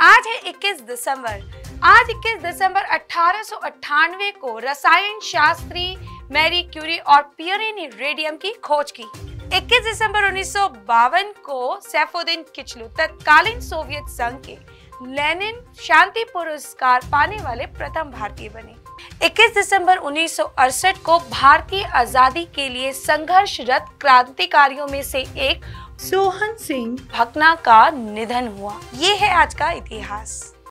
आज है 21 दिसंबर। आज 21 दिसंबर 1898 को रसायन शास्त्री मैरी क्यूरी और पियरे ने रेडियम की खोज की। 21 दिसंबर 1952 को सैफुद्दीन किचलू तत्कालीन सोवियत संघ के लेनिन शांति पुरस्कार पाने वाले प्रथम भारतीय बने। 21 दिसंबर 1968 को भारतीय आजादी के लिए संघर्षरत क्रांतिकारियों में से एक सोहन सिंह भकना का निधन हुआ। ये है आज का इतिहास।